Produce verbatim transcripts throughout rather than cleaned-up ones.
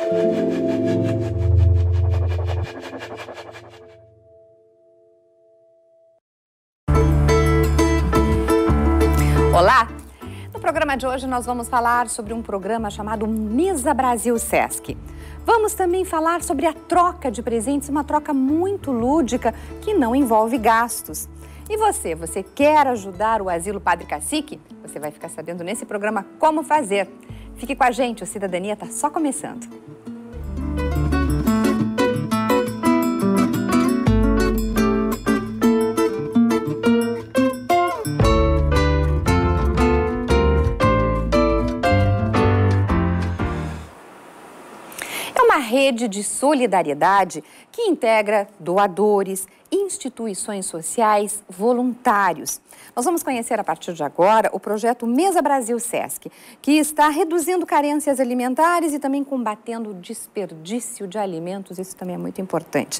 Olá! No programa de hoje nós vamos falar sobre um programa chamado Mesa Brasil Sesc. Vamos também falar sobre a troca de presentes, uma troca muito lúdica que não envolve gastos. E você, você quer ajudar o Asilo Padre Cacique? Você vai ficar sabendo nesse programa como fazer. Fique com a gente, o Cidadania está só começando. Uma rede de solidariedade que integra doadores, instituições sociais, voluntários. Nós vamos conhecer a partir de agora o projeto Mesa Brasil Sesc, que está reduzindo carências alimentares e também combatendo o desperdício de alimentos. Isso também é muito importante.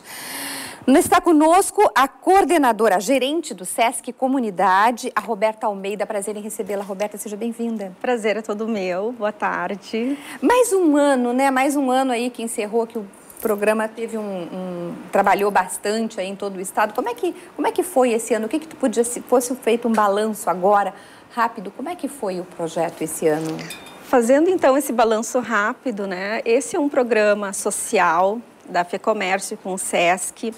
Está conosco a coordenadora, a gerente do Sesc Comunidade, a Roberta Almeida. Prazer em recebê-la. Roberta, seja bem-vinda. Prazer é todo meu. Boa tarde. Mais um ano, né? Mais um ano aí que encerrou, que o programa teve um, um trabalhou bastante aí em todo o estado. Como é que, como é que foi esse ano? O que que tu podia, se fosse feito um balanço agora, rápido, como é que foi o projeto esse ano? Fazendo então esse balanço rápido, né? Esse é um programa social da FEComércio com o Sesc.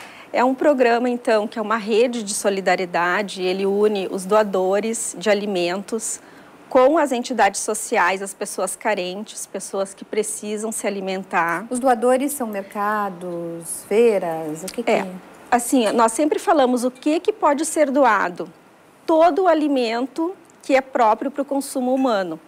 É um programa, então, que é uma rede de solidariedade. Ele une os doadores de alimentos com as entidades sociais, as pessoas carentes, pessoas que precisam se alimentar. Os doadores são mercados, feiras, o que que é? É, assim, nós sempre falamos o que que pode ser doado. Todo o alimento que é próprio para o consumo humano.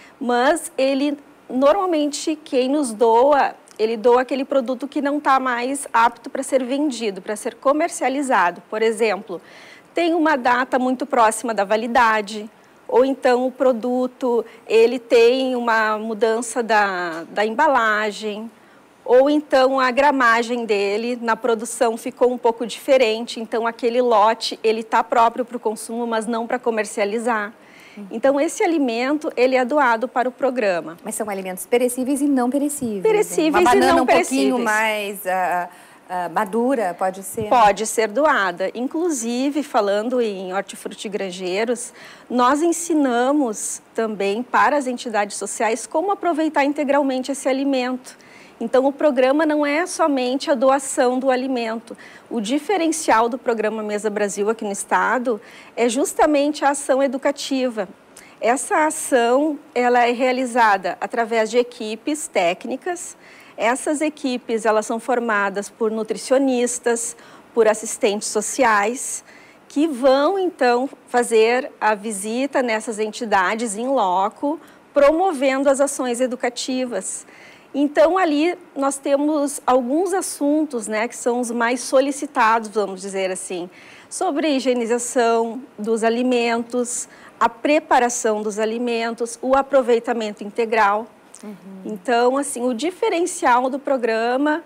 Mas ele, normalmente, quem nos doa, ele doa aquele produto que não está mais apto para ser vendido, para ser comercializado. Por exemplo, tem uma data muito próxima da validade, ou então o produto ele tem uma mudança da, da embalagem, ou então a gramagem dele na produção ficou um pouco diferente, então aquele lote ele está próprio para o consumo, mas não para comercializar. Então, esse alimento, ele é doado para o programa. Mas são alimentos perecíveis e não perecíveis. Perecíveis né? Uma banana e não um perecíveis. pouquinho mais uh, uh, madura, pode ser? Pode ser doada. Inclusive, falando em hortifruti granjeiros, nós ensinamos também para as entidades sociais como aproveitar integralmente esse alimento. Então, o programa não é somente a doação do alimento. O diferencial do programa Mesa Brasil aqui no estado é justamente a ação educativa. Essa ação ela é realizada através de equipes técnicas. Essas equipes elas são formadas por nutricionistas, por assistentes sociais, que vão, então, fazer a visita nessas entidades em loco, promovendo as ações educativas. Então, ali nós temos alguns assuntos, né, que são os mais solicitados, vamos dizer assim, sobre a higienização dos alimentos, a preparação dos alimentos, o aproveitamento integral. Uhum. Então, assim, o diferencial do programa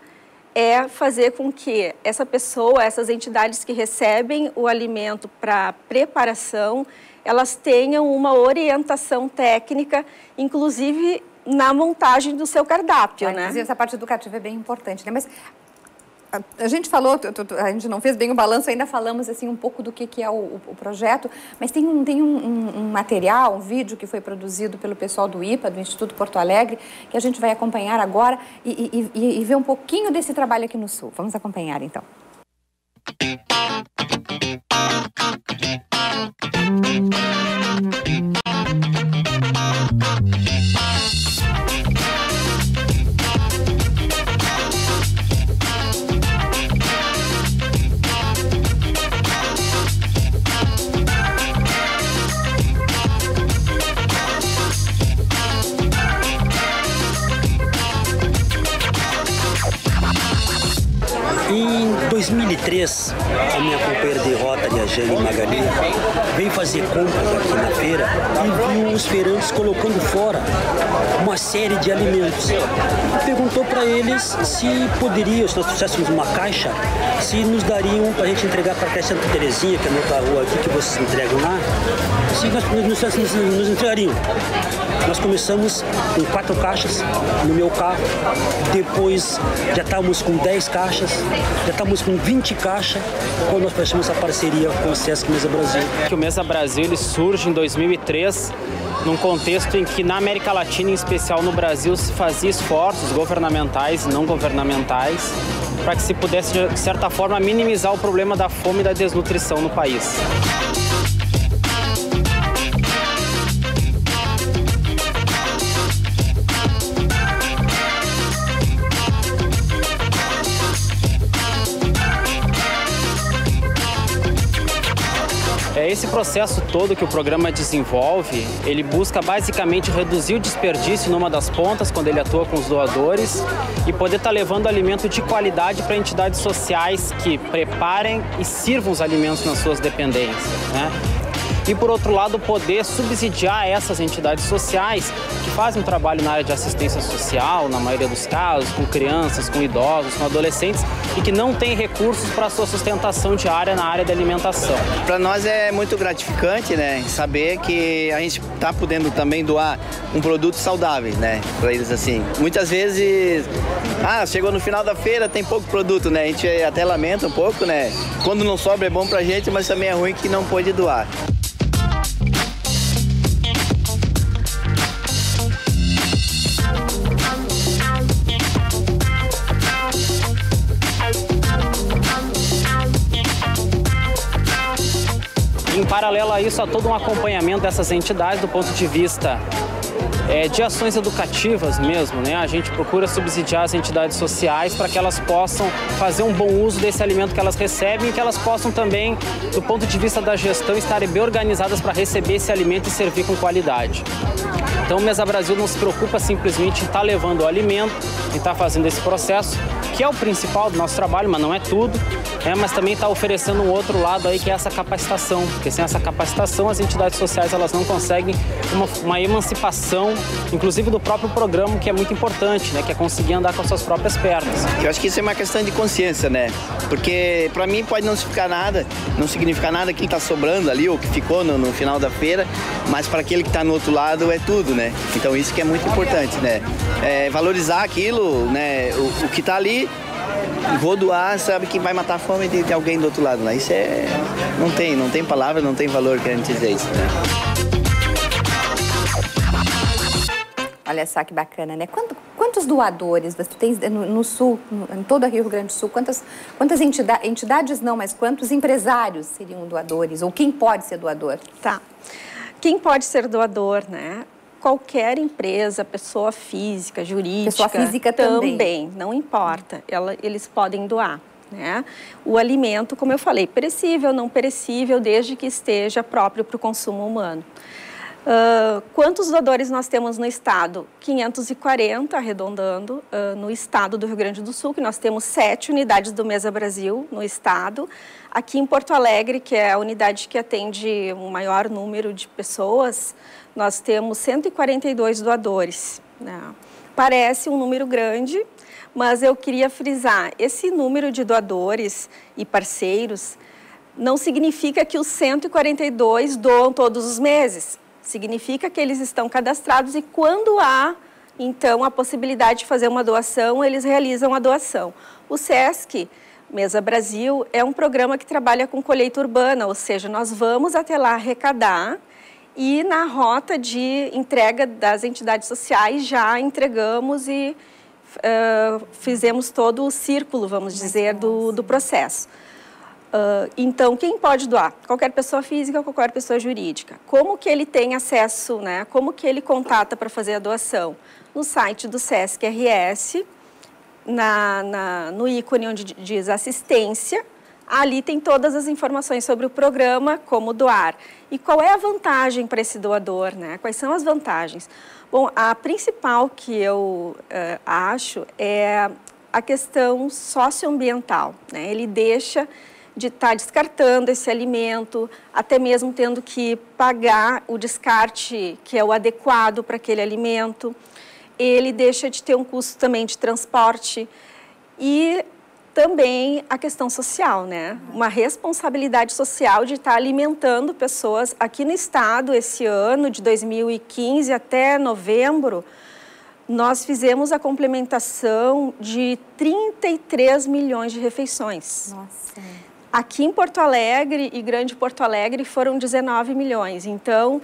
é fazer com que essa pessoa, essas entidades que recebem o alimento para preparação, elas tenham uma orientação técnica, inclusive na montagem do seu cardápio, ah, né? Inclusive, essa parte educativa é bem importante, né? Mas a, a gente falou, a gente não fez bem o balanço, ainda falamos assim um pouco do que, que é o, o projeto, mas tem, um, tem um, um, um material, um vídeo que foi produzido pelo pessoal do I P A, do Instituto Porto Alegre, que a gente vai acompanhar agora e, e, e ver um pouquinho desse trabalho aqui no Sul. Vamos acompanhar, então. Em dois mil e três, a minha companheira de rota, a Jane Magali, veio fazer compras aqui na feira e viu os feirantes colocando fora uma série de alimentos. Perguntou para eles se poderia, se nós fizéssemos uma caixa, se nos dariam para a gente entregar para a Santa Terezinha, que é a outra rua aqui que vocês entregam lá, se nós, nos, nos, nos entregariam. Nós começamos com quatro caixas no meu carro, depois já estávamos com dez caixas, já estávamos com vinte caixas, quando nós fechamos essa parceria com o Sesc Mesa Brasil. O Mesa Brasil ele surge em dois mil e três, num contexto em que na América Latina, em especial no Brasil, se fazia esforços governamentais e não governamentais para que se pudesse, de certa forma, minimizar o problema da fome e da desnutrição no país. Esse processo todo que o programa desenvolve, ele busca basicamente reduzir o desperdício numa das pontas, quando ele atua com os doadores, e poder estar levando alimento de qualidade para entidades sociais que preparem e sirvam os alimentos nas suas dependências, né? E, por outro lado, poder subsidiar essas entidades sociais que fazem um trabalho na área de assistência social, na maioria dos casos, com crianças, com idosos, com adolescentes, e que não têm recursos para a sua sustentação diária na área da alimentação. Para nós é muito gratificante, né, saber que a gente está podendo também doar um produto saudável, né, para eles assim. Muitas vezes, ah, chegou no final da feira, tem pouco produto, né, a gente até lamenta um pouco, né, quando não sobra é bom para a gente, mas também é ruim que não pode doar. Em paralelo a isso, há todo um acompanhamento dessas entidades do ponto de vista é, de ações educativas mesmo, né? A gente procura subsidiar as entidades sociais para que elas possam fazer um bom uso desse alimento que elas recebem e que elas possam também, do ponto de vista da gestão, estarem bem organizadas para receber esse alimento e servir com qualidade. Então o Mesa Brasil não se preocupa simplesmente em estar levando o alimento, em estar fazendo esse processo, que é o principal do nosso trabalho, mas não é tudo, né? Mas também está oferecendo um outro lado aí, que é essa capacitação, porque sem essa capacitação as entidades sociais elas não conseguem uma, uma emancipação, inclusive do próprio programa, que é muito importante, né? Que é conseguir andar com as suas próprias pernas. Eu acho que isso é uma questão de consciência, né? Porque para mim pode não significar nada, não significar nada que está sobrando ali ou que ficou no, no final da feira, mas para aquele que está no outro lado é tudo, né? Então isso que é muito importante, né? É, valorizar aquilo, né? O, o que está ali, vou doar, sabe que vai matar a fome de, de alguém do outro lado, né? Isso é, não tem, não tem palavra, não tem valor que a gente dizer isso, né? Olha só que bacana, né? Quanto, quantos doadores você tem no, no Sul, no, em todo o Rio Grande do Sul? Quantas, quantas entidades, entidades não, mas quantos empresários seriam doadores? Ou quem pode ser doador? Tá. Quem pode ser doador, né? Qualquer empresa, pessoa física, jurídica, pessoa física também, também não importa, ela, eles podem doar, né? O alimento, como eu falei, perecível, não perecível, desde que esteja próprio para o consumo humano. Uh, quantos doadores nós temos no estado? quinhentos e quarenta, arredondando, uh, no estado do Rio Grande do Sul, que nós temos sete unidades do Mesa Brasil no estado. Aqui em Porto Alegre, que é a unidade que atende um maior número de pessoas, nós temos cento e quarenta e dois doadores, né? Parece um número grande, mas eu queria frisar, esse número de doadores e parceiros não significa que os cento e quarenta e dois doam todos os meses. Significa que eles estão cadastrados e quando há, então, a possibilidade de fazer uma doação, eles realizam a doação. O Sesc Mesa Brasil é um programa que trabalha com colheita urbana, ou seja, nós vamos até lá arrecadar e na rota de entrega das entidades sociais já entregamos e uh, fizemos todo o círculo, vamos dizer, do, do processo. Uh, então, quem pode doar? Qualquer pessoa física, qualquer pessoa jurídica. Como que ele tem acesso, né? Como que ele contata para fazer a doação? No site do Sesc R S, na, na, no ícone onde diz assistência, ali tem todas as informações sobre o programa, como doar. E qual é a vantagem para esse doador, né? Quais são as vantagens? Bom, a principal que eu uh, acho é a questão socioambiental, né? Ele deixa de estar descartando esse alimento, até mesmo tendo que pagar o descarte que é o adequado para aquele alimento. Ele deixa de ter um custo também de transporte e também a questão social, né? Uma responsabilidade social de estar alimentando pessoas. Aqui no estado, esse ano de dois mil e quinze até novembro, nós fizemos a complementação de trinta e três milhões de refeições. Nossa. Aqui em Porto Alegre e Grande Porto Alegre foram dezenove milhões. Então,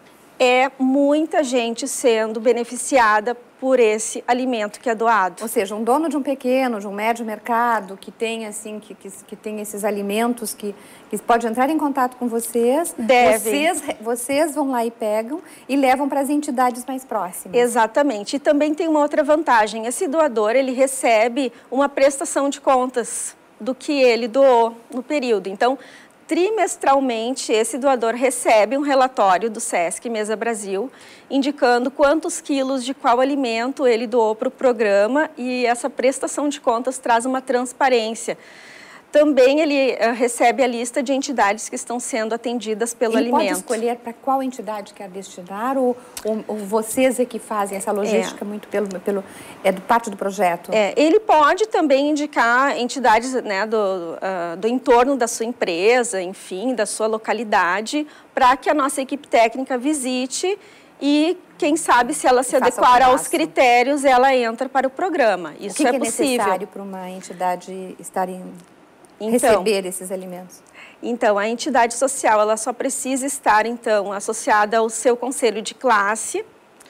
é muita gente sendo beneficiada por esse alimento que é doado. Ou seja, um dono de um pequeno, de um médio mercado, que tem, assim, que, que, que tem esses alimentos, que, que pode entrar em contato com vocês, Devem. vocês, vocês vão lá e pegam e levam para as entidades mais próximas. Exatamente. E também tem uma outra vantagem. Esse doador, ele recebe uma prestação de contas do que ele doou no período. Então, trimestralmente, esse doador recebe um relatório do SESC Mesa Brasil, indicando quantos quilos de qual alimento ele doou para o programa, e essa prestação de contas traz uma transparência. Também ele uh, recebe a lista de entidades que estão sendo atendidas pelo ele alimento. Ele pode escolher para qual entidade quer destinar ou, ou, ou vocês é que fazem essa logística é. muito pelo, pelo é do parte do projeto? É, ele pode também indicar entidades, né, do, uh, do entorno da sua empresa, enfim, da sua localidade, para que a nossa equipe técnica visite e, quem sabe, se ela se adequar aos critérios, ela entra para o programa. Isso o que é, que é possível. necessário para uma entidade estar em... Então, receber esses alimentos? Então, a entidade social, ela só precisa estar, então, associada ao seu conselho de classe.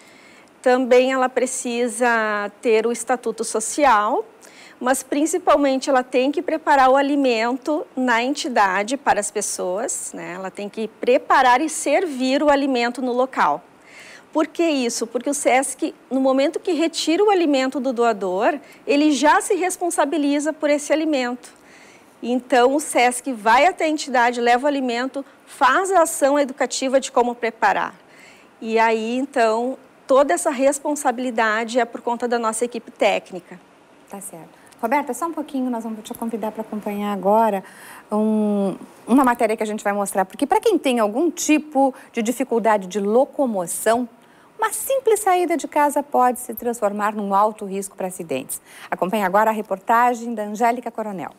Também ela precisa ter o estatuto social, mas, principalmente, ela tem que preparar o alimento na entidade para as pessoas, né? Ela tem que preparar e servir o alimento no local. Por que isso? Porque o SESC, no momento que retira o alimento do doador, ele já se responsabiliza por esse alimento. Então, o SESC vai até a entidade, leva o alimento, faz a ação educativa de como preparar. E aí, então, toda essa responsabilidade é por conta da nossa equipe técnica. Tá certo. Roberta, só um pouquinho, nós vamos te convidar para acompanhar agora um, uma matéria que a gente vai mostrar. Porque para quem tem algum tipo de dificuldade de locomoção, uma simples saída de casa pode se transformar num alto risco para acidentes. Acompanhe agora a reportagem da Angélica Coronel.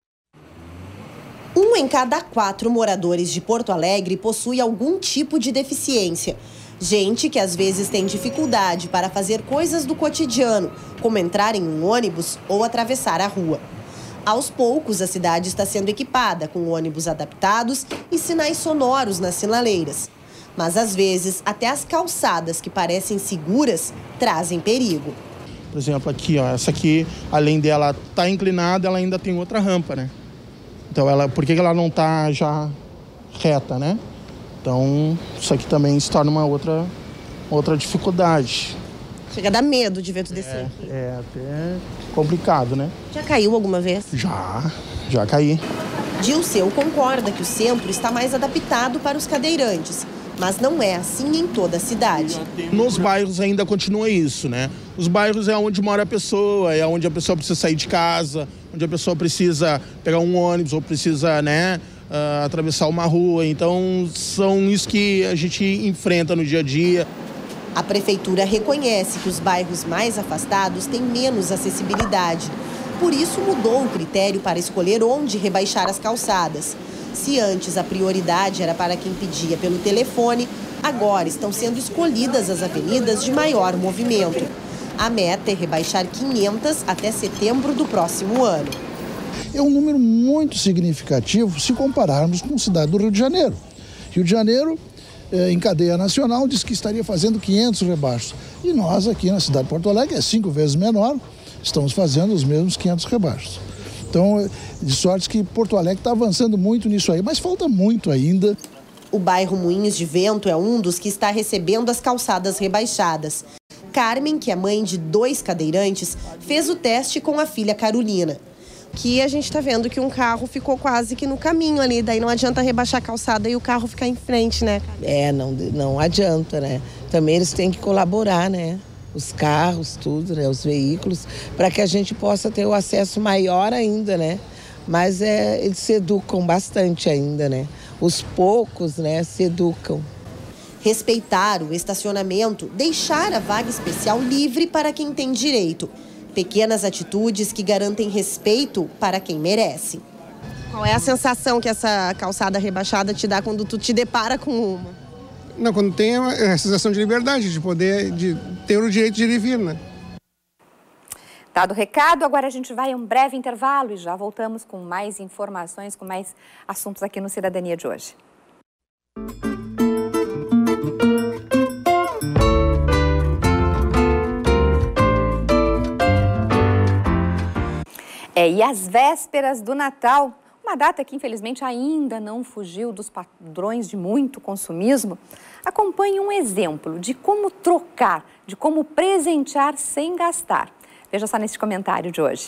Um em cada quatro moradores de Porto Alegre possui algum tipo de deficiência. Gente que às vezes tem dificuldade para fazer coisas do cotidiano, como entrar em um ônibus ou atravessar a rua. Aos poucos, a cidade está sendo equipada com ônibus adaptados e sinais sonoros nas sinaleiras. Mas às vezes, até as calçadas que parecem seguras trazem perigo. Por exemplo, aqui, ó, essa aqui, além dela estar tá inclinada, ela ainda tem outra rampa, né? Então, ela, por que ela não está já reta, né? Então, isso aqui também se torna uma outra, outra dificuldade. Chega a dar medo de ver tudo isso é, aqui. É até complicado, né? Já caiu alguma vez? Já, já caí. Dilceu concorda que o centro está mais adaptado para os cadeirantes, mas não é assim em toda a cidade. Nos bairros ainda continua isso, né? Os bairros é onde mora a pessoa, é onde a pessoa precisa sair de casa, onde a pessoa precisa pegar um ônibus ou precisa, né, uh, atravessar uma rua. Então, são isso que a gente enfrenta no dia a dia. A prefeitura reconhece que os bairros mais afastados têm menos acessibilidade. Por isso, mudou o critério para escolher onde rebaixar as calçadas. Se antes a prioridade era para quem pedia pelo telefone, agora estão sendo escolhidas as avenidas de maior movimento. A meta é rebaixar quinhentas até setembro do próximo ano. É um número muito significativo se compararmos com a cidade do Rio de Janeiro. Rio de Janeiro, em cadeia nacional, diz que estaria fazendo quinhentos rebaixos. E nós aqui na cidade de Porto Alegre, é cinco vezes menor, estamos fazendo os mesmos quinhentos rebaixos. Então, de sorte que Porto Alegre está avançando muito nisso aí, mas falta muito ainda. O bairro Moinhos de Vento é um dos que está recebendo as calçadas rebaixadas. Carmen, que é mãe de dois cadeirantes, fez o teste com a filha Carolina. Que a gente está vendo que um carro ficou quase que no caminho ali, daí não adianta rebaixar a calçada e o carro ficar em frente, né? É, não, não adianta, né? Também eles têm que colaborar, né? os carros, tudo, né, os veículos, para que a gente possa ter o acesso maior ainda, né? Mas é, eles se educam bastante ainda, né? Os poucos, né, se educam. Respeitar o estacionamento, deixar a vaga especial livre para quem tem direito. Pequenas atitudes que garantem respeito para quem merece. Qual é a sensação que essa calçada rebaixada te dá quando tu te depara com uma? Não, quando tem a sensação de liberdade, de poder, de ter o direito de ir e vir, né? Dado o recado, agora a gente vai a um breve intervalo e já voltamos com mais informações, com mais assuntos aqui no Cidadania de hoje. É, e às vésperas do Natal, uma data que infelizmente ainda não fugiu dos padrões de muito consumismo, acompanhe um exemplo de como trocar, de como presentear sem gastar. Veja só nesse comentário de hoje.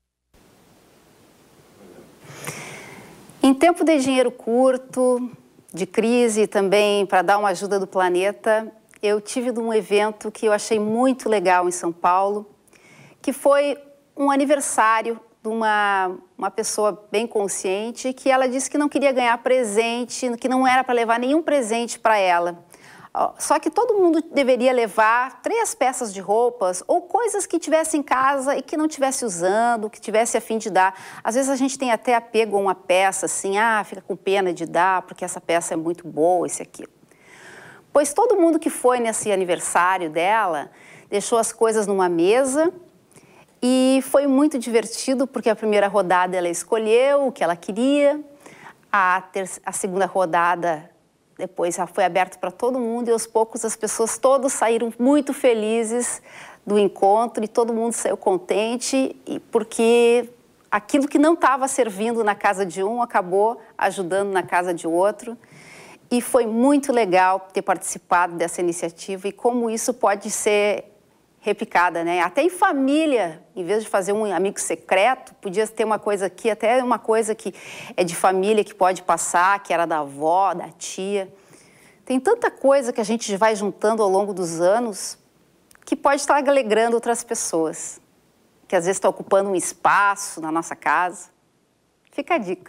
Em tempo de dinheiro curto, de crise também para dar uma ajuda do planeta, eu tive um evento que eu achei muito legal em São Paulo, que foi um aniversário de uma, uma pessoa bem consciente, que ela disse que não queria ganhar presente, que não era para levar nenhum presente para ela. Só que todo mundo deveria levar três peças de roupas ou coisas que tivesse em casa e que não tivesse usando, que tivesse a fim de dar. Às vezes a gente tem até apego a uma peça, assim, ah, fica com pena de dar porque essa peça é muito boa, esse aqui. Pois todo mundo que foi nesse aniversário dela deixou as coisas numa mesa e foi muito divertido porque a primeira rodada ela escolheu o que ela queria, a, ter a segunda rodada depois já foi aberto para todo mundo e aos poucos as pessoas todos saíram muito felizes do encontro e todo mundo saiu contente e porque aquilo que não estava servindo na casa de um acabou ajudando na casa de outro. E foi muito legal ter participado dessa iniciativa e como isso pode ser replicada, né? Até em família, em vez de fazer um amigo secreto, podia ter uma coisa aqui, até uma coisa que é de família que pode passar, que era da avó, da tia. Tem tanta coisa que a gente vai juntando ao longo dos anos que pode estar alegrando outras pessoas, que às vezes está ocupando um espaço na nossa casa. Fica a dica.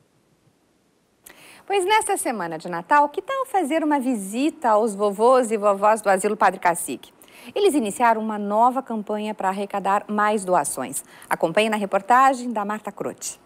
Pois nesta semana de Natal, que tal fazer uma visita aos vovôs e vovós do Asilo Padre Cacique? Eles iniciaram uma nova campanha para arrecadar mais doações. Acompanhe na reportagem da Marta Croce.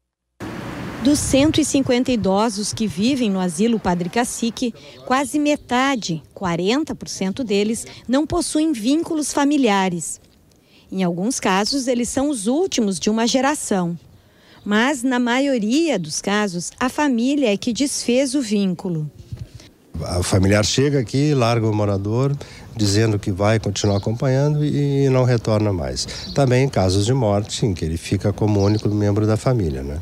Dos cento e cinquenta idosos que vivem no Asilo Padre Cacique, quase metade, quarenta por cento deles, não possuem vínculos familiares. Em alguns casos, eles são os últimos de uma geração. Mas, na maioria dos casos, a família é que desfez o vínculo. O familiar chega aqui, larga o morador, dizendo que vai continuar acompanhando e não retorna mais. Também em casos de morte, em que ele fica como único membro da família, né?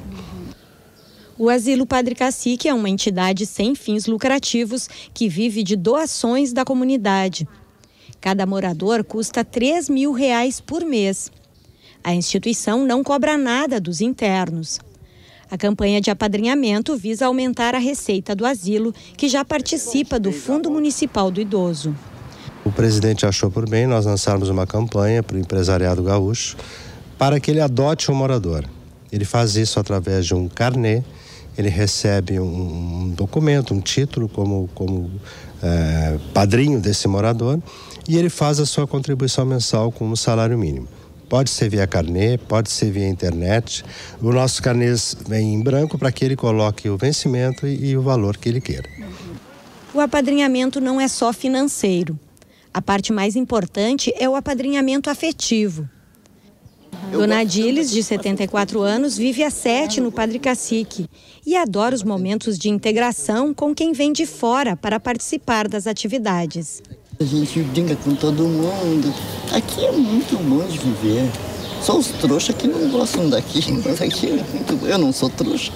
O Asilo Padre Cacique é uma entidade sem fins lucrativos que vive de doações da comunidade. Cada morador custa três mil reais por mês. A instituição não cobra nada dos internos. A campanha de apadrinhamento visa aumentar a receita do asilo, que já participa do Fundo Municipal do Idoso. O presidente achou por bem nós lançarmos uma campanha para o empresariado gaúcho para que ele adote um morador. Ele faz isso através de um carnê, ele recebe um documento, um título como, como é, padrinho desse morador e ele faz a sua contribuição mensal com um salário mínimo. Pode ser via carnê, pode ser via internet. O nosso carnê vem em branco para que ele coloque o vencimento e, e o valor que ele queira. O apadrinhamento não é só financeiro. A parte mais importante é o apadrinhamento afetivo. Dona Adiles, de setenta e quatro anos, vive há sete no Padre Cacique e adora os momentos de integração com quem vem de fora para participar das atividades. A gente brinca com todo mundo. Aqui é muito bom de viver. Só os trouxas que não gostam daqui, mas aqui é muito bom. Eu não sou trouxa.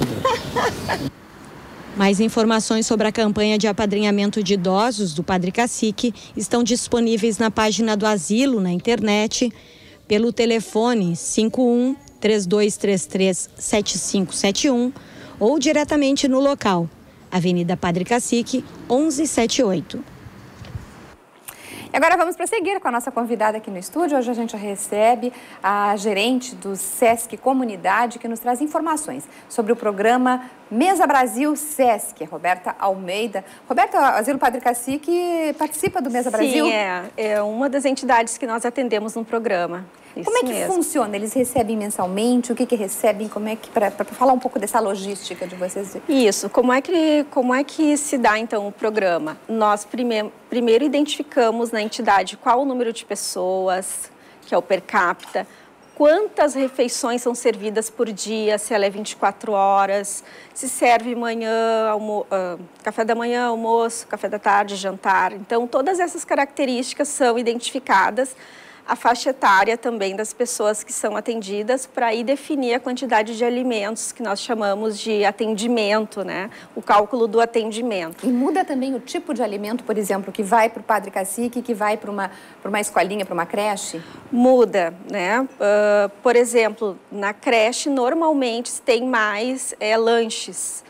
Mais informações sobre a campanha de apadrinhamento de idosos do Padre Cacique estão disponíveis na página do asilo, na internet, pelo telefone cinco um, três dois três três, sete cinco sete um ou diretamente no local, Avenida Padre Cacique, onze setenta e oito. E agora vamos prosseguir com a nossa convidada aqui no estúdio. Hoje a gente recebe a gerente do SESC Comunidade, que nos traz informações sobre o programa Mesa Brasil SESC, Roberta Almeida. Roberta, o Asilo Padre Cacique participa do Mesa Sim, Brasil? Sim, é, é uma das entidades que nós atendemos no programa. Isso Como é que mesmo. funciona? Eles recebem mensalmente? O que que recebem? Como é que, para falar um pouco dessa logística de vocês? Isso, como é que, como é que se dá então o programa? Nós prime, primeiro identificamos na entidade qual o número de pessoas, que é o per capita, quantas refeições são servidas por dia, se ela é vinte e quatro horas, se serve manhã, almo, uh, café da manhã, almoço, café da tarde, jantar. Então, todas essas características são identificadas, a faixa etária também das pessoas que são atendidas, para aí definir a quantidade de alimentos que nós chamamos de atendimento, né? O cálculo do atendimento. E muda também o tipo de alimento, por exemplo, que vai para o Padre Cacique, que vai para uma, para uma escolinha, para uma creche? Muda, né? Uh, por exemplo, na creche, normalmente tem mais é, lanches.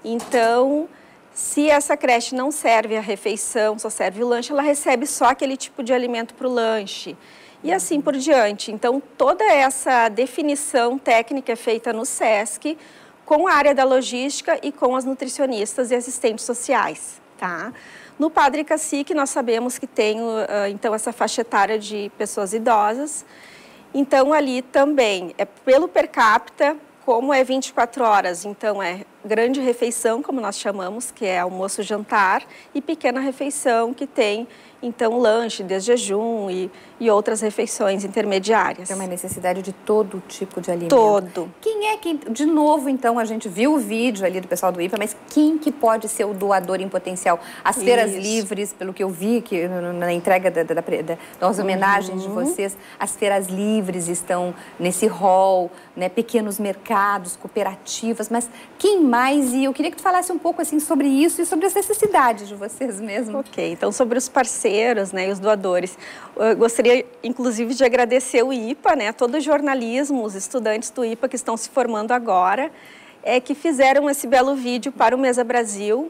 Então, se essa creche não serve a refeição, só serve o lanche, ela recebe só aquele tipo de alimento para o lanche. E assim por diante. Então, toda essa definição técnica é feita no SESC, com a área da logística e com as nutricionistas e assistentes sociais, tá? No Padre Cacique, nós sabemos que tem, uh, então, essa faixa etária de pessoas idosas. Então, ali também, é pelo per capita, como é vinte e quatro horas, então é grande refeição, como nós chamamos, que é almoço, jantar, e pequena refeição, que tem, então, lanche, desjejum e, e outras refeições intermediárias. Tem uma necessidade de todo tipo de alimento. Todo. Quem é que, de novo, então, a gente viu o vídeo ali do pessoal do I P A, mas quem que pode ser o doador em potencial? As feiras Isso. livres, pelo que eu vi que na entrega da, da, da, das homenagens uhum. de vocês, as feiras livres estão nesse hall, né, pequenos mercados, cooperativas, mas quem mais? E eu queria que tu falasse um pouco assim sobre isso e sobre as necessidades de vocês mesmo. Ok, então sobre os parceiros, né, e os doadores. Eu gostaria, inclusive, de agradecer o I P A, né, todo o jornalismo, os estudantes do I P A que estão se formando agora, é, que fizeram esse belo vídeo para o Mesa Brasil.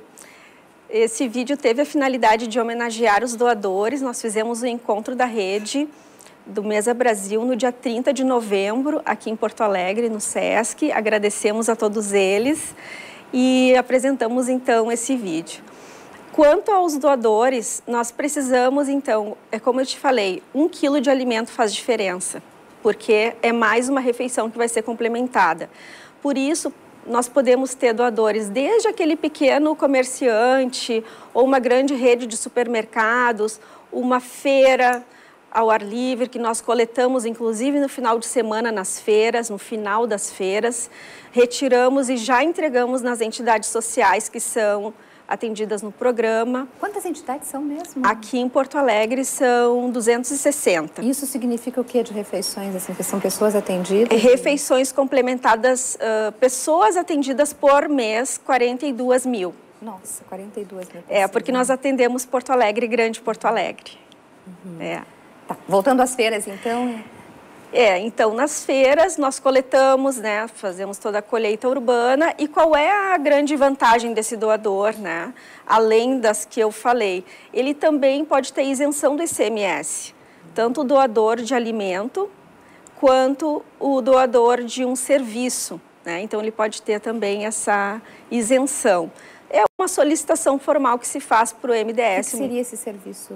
Esse vídeo teve a finalidade de homenagear os doadores. Nós fizemos o encontro da rede do Mesa Brasil no dia trinta de novembro, aqui em Porto Alegre, no SESC. Agradecemos a todos eles e apresentamos, então, esse vídeo. Quanto aos doadores, nós precisamos, então, é como eu te falei, um quilo de alimento faz diferença, porque é mais uma refeição que vai ser complementada. Por isso, nós podemos ter doadores desde aquele pequeno comerciante ou uma grande rede de supermercados, uma feira ao ar livre, que nós coletamos, inclusive, no final de semana nas feiras, no final das feiras, retiramos e já entregamos nas entidades sociais que são atendidas no programa. Quantas entidades são mesmo? Aqui em Porto Alegre são duzentas e sessenta. Isso significa o que de refeições, assim, que são pessoas atendidas? Refeições complementadas, uh, pessoas atendidas por mês, quarenta e duas mil. Nossa, quarenta e duas mil. É, porque nós atendemos Porto Alegre, Grande Porto Alegre. Uhum. É. Tá. Voltando às feiras, então... É, então, nas feiras nós coletamos, né, fazemos toda a colheita urbana. E qual é a grande vantagem desse doador, né? Além das que eu falei, ele também pode ter isenção do I C M S, tanto o doador de alimento quanto o doador de um serviço, né? Então, ele pode ter também essa isenção. É uma solicitação formal que se faz para o M D S. O que seria esse serviço?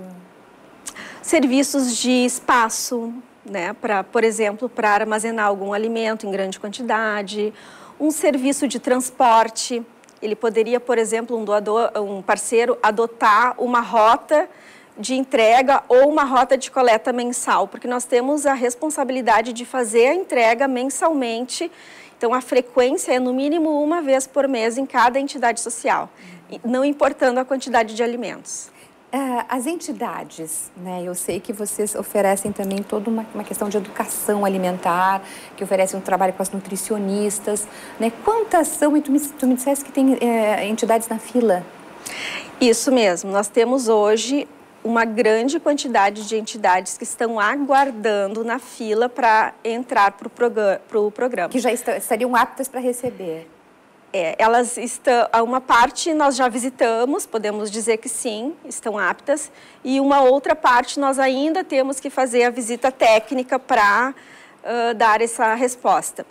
Serviços de espaço, né, para, por exemplo, para armazenar algum alimento em grande quantidade, um serviço de transporte. Ele poderia, por exemplo, um doador, um parceiro, adotar uma rota de entrega ou uma rota de coleta mensal, porque nós temos a responsabilidade de fazer a entrega mensalmente. Então, a frequência é no mínimo uma vez por mês em cada entidade social, não importando a quantidade de alimentos. Uh, as entidades, né, eu sei que vocês oferecem também toda uma, uma questão de educação alimentar, que oferecem um trabalho com as nutricionistas, né? Quantas são? E tu me, tu me disseste que tem é, entidades na fila? Isso mesmo, nós temos hoje uma grande quantidade de entidades que estão aguardando na fila para entrar para o programa. Que já est estariam aptas para receber. É, elas estão, uma parte nós já visitamos, podemos dizer que sim, estão aptas, e uma outra parte nós ainda temos que fazer a visita técnica para uh, dar essa resposta.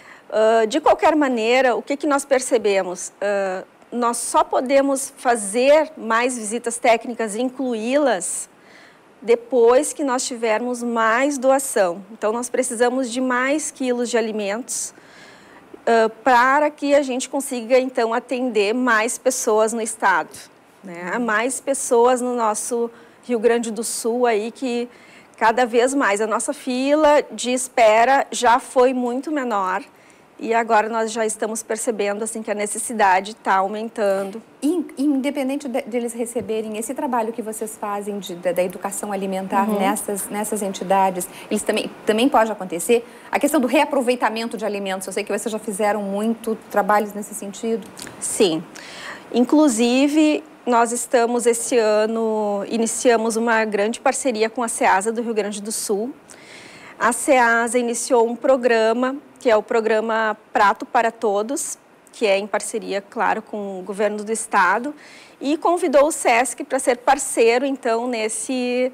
Uh, de qualquer maneira, o que, que nós percebemos? Uh, nós só podemos fazer mais visitas técnicas e incluí-las depois que nós tivermos mais doação. Então, nós precisamos de mais quilos de alimentos Uh, para que a gente consiga, então, atender mais pessoas no estado, né? Mais pessoas no nosso Rio Grande do Sul aí, que cada vez mais a nossa fila de espera já foi muito menor e agora nós já estamos percebendo assim que a necessidade está aumentando. Independente de, deles receberem esse trabalho que vocês fazem de, da, da educação alimentar uhum. nessas, nessas entidades, eles também, também pode acontecer a questão do reaproveitamento de alimentos. Eu sei que vocês já fizeram muito trabalhos nesse sentido. Sim. Inclusive, nós estamos esse ano, iniciamos uma grande parceria com a SEASA do Rio Grande do Sul. A SEASA iniciou um programa, que é o programa Prato para Todos, que é em parceria, claro, com o governo do estado, e convidou o SESC para ser parceiro, então, nesse,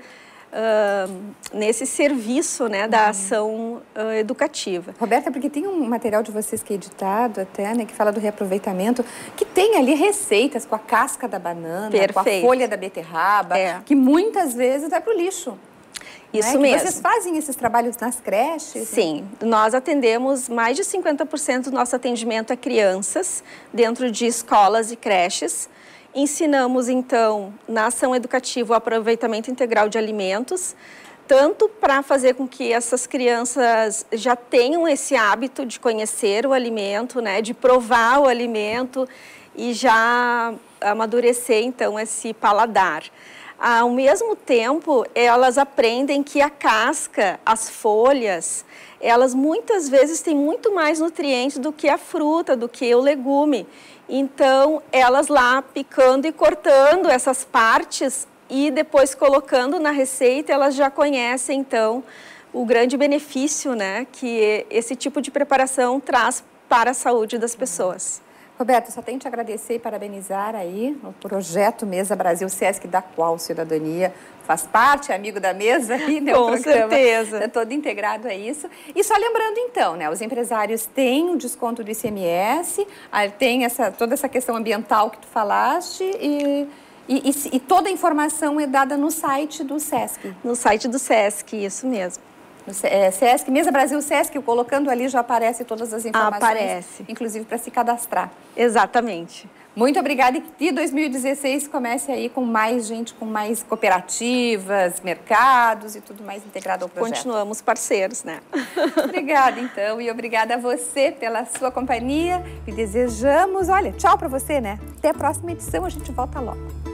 uh, nesse serviço, né, da ação uh, educativa. Roberta, porque tem um material de vocês que é editado até, né, que fala do reaproveitamento, que tem ali receitas com a casca da banana, Perfeito. com a folha da beterraba, é. que muitas vezes vai para o lixo. Isso né? mesmo. Vocês fazem esses trabalhos nas creches? Sim, né? Nós atendemos mais de cinquenta por cento do nosso atendimento a crianças dentro de escolas e creches. Ensinamos, então, na ação educativa o aproveitamento integral de alimentos, tanto para fazer com que essas crianças já tenham esse hábito de conhecer o alimento, né, de provar o alimento e já amadurecer, então, esse paladar. Ao mesmo tempo, elas aprendem que a casca, as folhas, elas muitas vezes têm muito mais nutrientes do que a fruta, do que o legume. Então, elas lá picando e cortando essas partes e depois colocando na receita, elas já conhecem, então, o grande benefício, né, que esse tipo de preparação traz para a saúde das pessoas. Roberta, só tenho que te agradecer e parabenizar aí o projeto Mesa Brasil SESC, da qual Cidadania faz parte, é amigo da mesa aí, né? Com certeza. É todo integrado a isso. E só lembrando então, né, os empresários têm o desconto do I C M S, tem essa, toda essa questão ambiental que tu falaste e... E, e, e toda a informação é dada no site do SESC? No site do SESC, isso mesmo. É, SESC, Mesa Brasil SESC, colocando ali já aparece todas as informações. Aparece. Inclusive para se cadastrar. Exatamente. Muito obrigada e que dois mil e dezesseis comece aí com mais gente, com mais cooperativas, mercados e tudo mais integrado ao projeto. Continuamos parceiros, né? Obrigada, então, e obrigada a você pela sua companhia e desejamos, olha, tchau para você, né? Até a próxima edição, a gente volta logo.